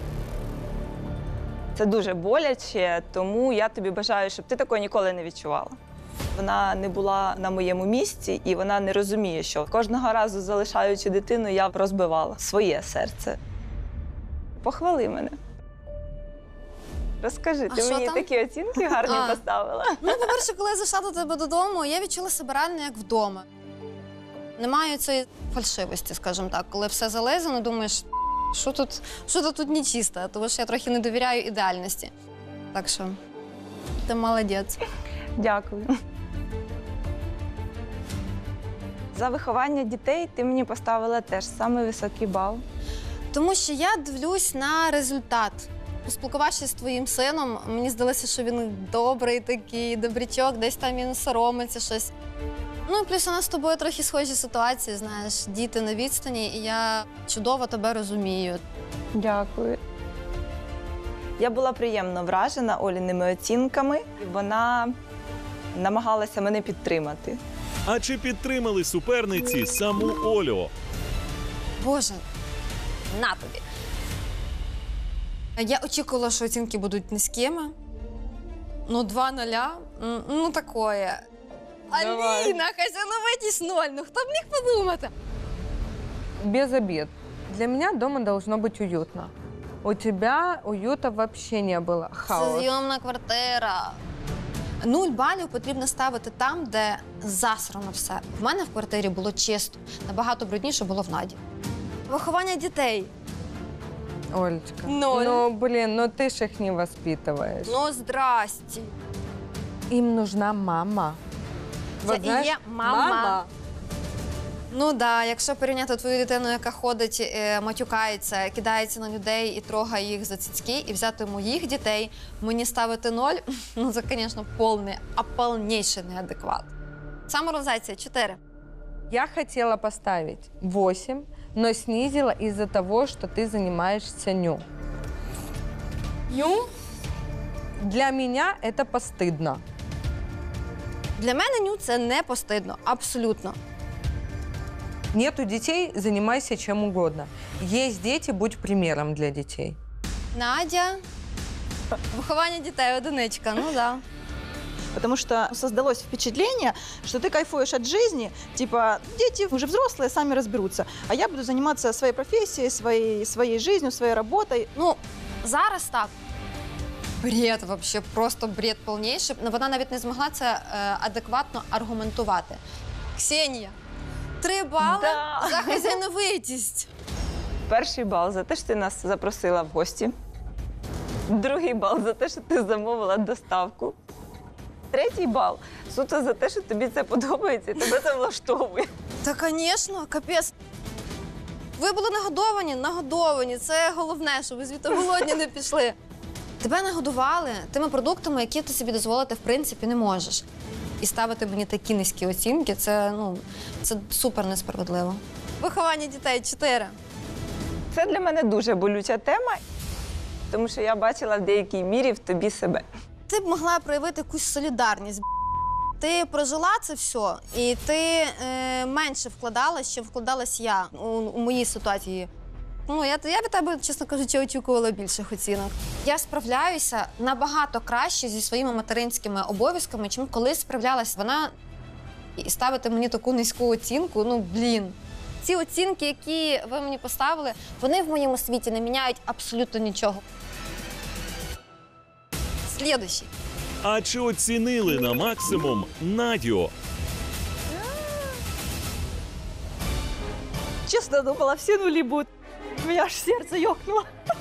Це дуже боляче, тому я тобі бажаю, щоб ти такого ніколи не відчувала. Вона не була на моєму місці, і вона не розуміє, що кожного разу, залишаючи дитину, я розбивала своє серце. Похвали мене. Розкажи, ти мені такі оцінки гарні поставила. Ну, по-перше, коли я зайшла до тебе додому, я відчула себе реально як вдома. Немає цієї фальшивості, скажімо так. Коли все залезено, думаєш, що тут нечисто, тому що я трохи не довіряю ідеальності. Так що, ти молодець. Дякую. За виховання дітей ти мені поставила теж самий високий бал. Тому що я дивлюсь на результат. Поспілкувавшись з твоїм сином, мені здалося, що він добрий такий, добрячок, десь там він соромиться щось. Ну, плюс у нас з тобою трохи схожі ситуації, знаєш, діти на відстані, і я чудово тебе розумію. Дякую. Я була приємно вражена Оліними оцінками, і вона намагалася мене підтримати. А чи підтримали суперниці саму Олю? Боже, на тобі. Я очікувала, що оцінки будуть низькими. Ну, 2-0, ну, такое. Аліна, хазяйновитість 0, ну хто б міг подумати? Без обид. Для меня дома должно быть уютно. У тебя уюта вообще не было. Хаос. Це зйомна квартира. 0 балів потрібно ставити там, де засрано все. В мене в квартирі було чисто. Набагато брудніше було в Наді. Виховання дітей. Олечка. 0. Ну, блин, ну ты ж их не воспитываешь. Ну, здрасте. Им нужна мама. Це Вот, знаешь, і є мама. Ну так, да, якщо порівняти твою дитину, яка ходить, матюкається, кидається на людей і трогає їх за цицьки, і взяти моїх дітей, мені ставити 0, ну це, звісно, повніший неадекват. Самореалізація 4. Я хотела поставить 8, но снизила из-за того, что ты занимаешься ню. Ню для меня это постыдно. Для мене ню це не постидно, абсолютно. Нету детей, занимайся чем угодно. Есть дети, будь примером для детей. Надя, виховання дітей, 1, ну да. Потому что создалось впечатление, что ты кайфуешь от жизни, типа, дети уже взрослые, сами разберутся, а я буду заниматься своей профессией, своей жизнью, своей работой. Ну, зараз так. Бред, вообще, просто бред повніший. Вона навіть не змогла це адекватно аргументувати. Ксенія, 3 бали за хазяйновитість. Перший бал за те, що ти нас запросила в гості. Другий бал за те, що ти замовила доставку. Третій бал суто за те, що тобі це подобається і тебе це влаштовує. Та, звісно, капець. Ви були нагодовані. Це головне, щоб ви звідти голодні не пішли. Тебе нагодували тими продуктами, які ти собі дозволити, в принципі, не можеш. І ставити мені такі низькі оцінки, це супер несправедливо. Виховання дітей 4. Це для мене дуже болюча тема, тому що я бачила в деякій мірі в тобі себе. Ти б могла проявити якусь солідарність. Ти прожила це все, і ти менше вкладалась, чим вкладалась я у моїй ситуації. Я від тебе, чесно кажучи, очікувала більших оцінок. Я справляюся набагато краще зі своїми материнськими обов'язками, чим колись справлялась вона. І ставити мені таку низьку оцінку, Ці оцінки, які ви мені поставили, вони в моєму світі не міняють абсолютно нічого. Слідуючий. А чи оцінили на максимум Надю? Честно думала, все нули будут. У меня аж сердце ёкнуло.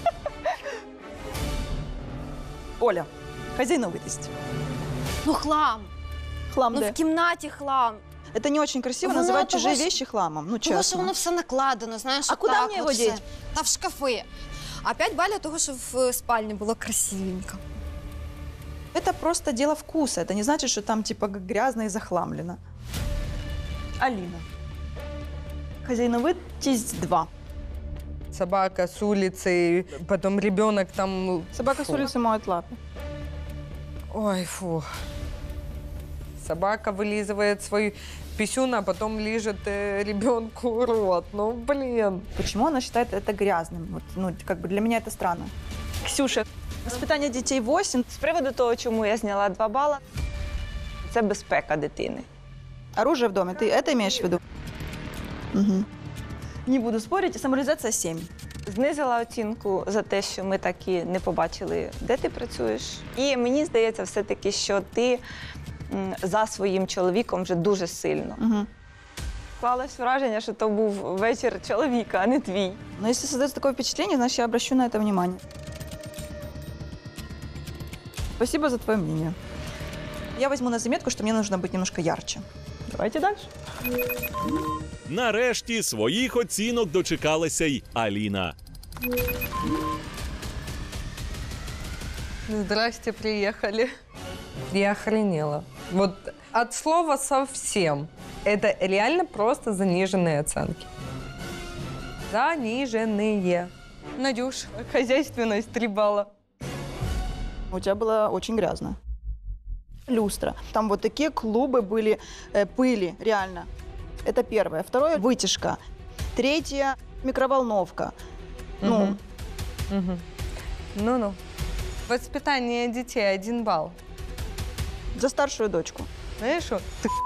Оля, хозяйновитость. Хлам. Хлам, да. В кімнаті хлам. Это не очень красиво называть чужие вещи хламом, чесно. Тому що воно все накладено, знаєш, а куди мені його діть? Та в шкафи. А 5 балів того, що в спальні було красивенько. Это просто дело вкуса. Это не значит, что там типа грязно и захламлено. Алина. Хозяйновитость 2. Собака с улицы, потом ребенок там... Собака с улицы моет лапы. Ой, фу. Собака вылизывает свой писюн, а потом лижет ребенку рот. Блин. Почему она считает это грязным? Для меня это странно. Ксюша, воспитання дітей 8. З приводу того, чому я зняла 2 бали, це безпека дитини. Оружие в домі, ти це маєш в виду? Угу. Не буду спорити, самореалізація 7. Знизила оцінку за те, що ми так і не побачили, де ти працюєш. І мені здається все-таки, що ти за своїм чоловіком вже дуже сильно. Угу. Склалось враження, що то був вечір чоловіка, а не твій. Но если создается такое впечатление, значит, я обращу на это внимание. Спасибо за твое мнение. Я возьму на заметку, что мне нужно быть немножко ярче. Давайте дальше. Нарешті своїх оцінок дочекалася й Аліна. Здрасте, приехали. Я охренела. Вот от слова совсем. Это реально просто заниженные оценки. Заниженные. Надюш, хозяйственность 3 балла. У тебя было очень грязно. Люстра. Там вот такие клубы были пыли, реально. Это первое. Второе – вытяжка. Третье – микроволновка. Ну. Воспитание детей 1 балл. За старшую дочку. Знаешь что?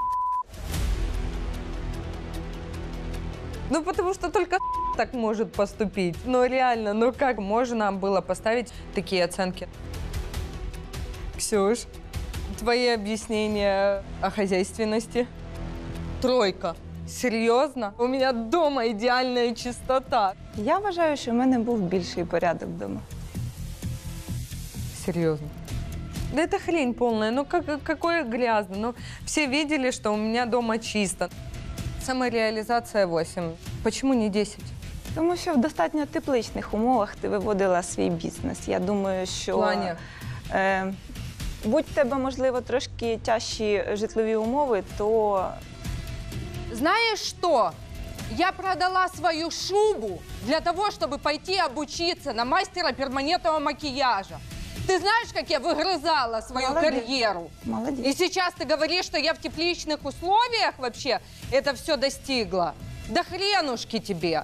Потому что только так может поступить. Реально, как можно было поставить такие оценки? Ксюш, твои объяснения о хозяйственности? 3. Серйозно? У мене вдома ідеальна чистота. Я вважаю, що в мене був більший порядок вдома. Серйозно? Да это хрень полная. Какое грязно. Все видели, что у меня дома чисто. Самореализация 8. Почему не 10? Тому що в достатньо тепличних умовах ти виводила свій бізнес. Я думаю, що... В плані? Будь в тебе, можливо, трошки тяжчі житлові умови, то... Знаешь что? Я продала свою шубу для того, чтобы пойти обучиться на мастера перманентного макияжа. Ты знаешь, как я выгрызала свою карьеру? Молодец. И сейчас ты говоришь, что я в тепличных условиях вообще это все достигла? Да хренушки тебе!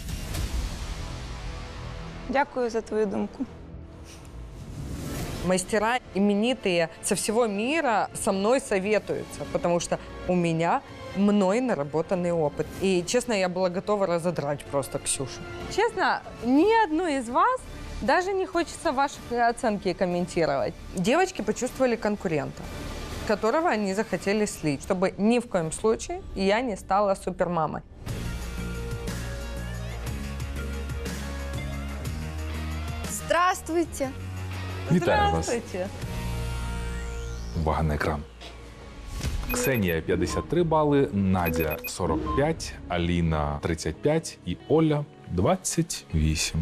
Дякую за твою думку. Мастера именитые со всего мира со мной советуются, потому что у меня мной наработанный опыт. И, честно, я была готова разодрать просто Ксюшу. Честно, ни одну из вас Даже не хочется ваши оценки комментировать. Девочки почувствовали конкурента, которого они захотели слить, чтобы ни в коем случае я не стала супермамой. Здравствуйте! Вітаю вас. Здравствуйте! Увага на екран. Ксенія 53 бали, Надя 45, Аліна 35 і Оля 28.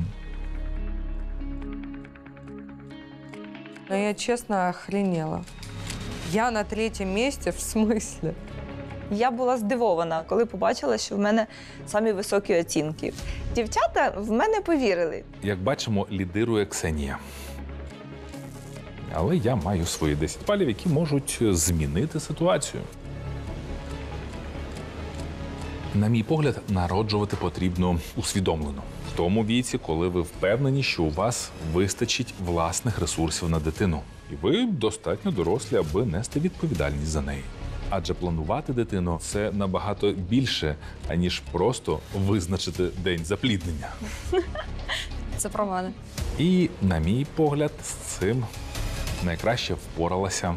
Но я честно охренела. Я на 3-м месте, в смысле? Я була здивована, коли побачила, що в мене самі високі оцінки. Дівчата в мене повірили. Як бачимо, лідирує Ксенія. Але я маю свої 10 балів, які можуть змінити ситуацію. На мій погляд, народжувати потрібно усвідомлено. В тому віці, коли ви впевнені, що у вас вистачить власних ресурсів на дитину. І ви достатньо дорослі, аби нести відповідальність за неї. Адже планувати дитину – це набагато більше, аніж просто визначити день запліднення. Це про мене. І, на мій погляд, з цим найкраще впоралася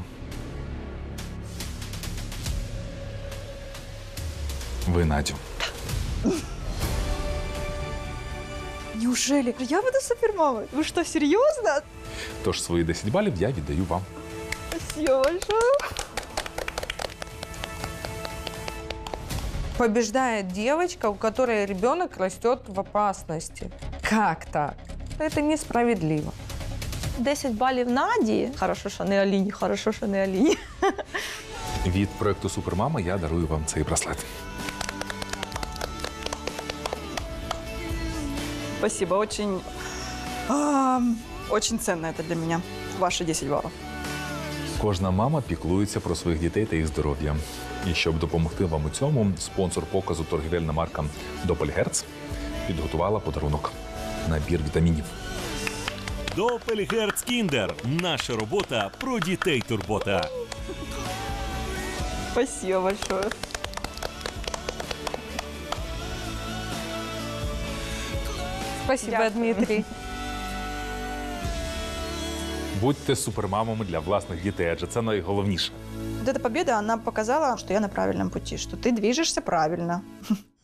ви, Надю. Неужели? Я буду супермамой? Вы что, серьезно? Тож свої 10 балів я віддаю вам. Спасибо большое. Побеждает девочка, у которой ребенок растет в опасности. Как так? Это несправедливо. 10 балів Наді. Хорошо, що не Аліні, хорошо, що не Аліні. Від проєкту «Супермама» я дарую вам цей браслет. Спасибо, очень ценно это для меня. Ваши 10 баллов. Кожна мама піклується про своїх дітей та їх здоров'я. І щоб допомогти вам у цьому, спонсор показу торгівельна марка Doppelherz підготувала подарунок – набір вітамінів. Doppelherz Kinder. Наша робота про дітей турбота. Спасибо большое. Спасибо, Дмитрий. Будьте супермамами для власних дітей, адже це найголовніше. Вот эта победа, она показала, что я на правильном пути, что ты движешься правильно.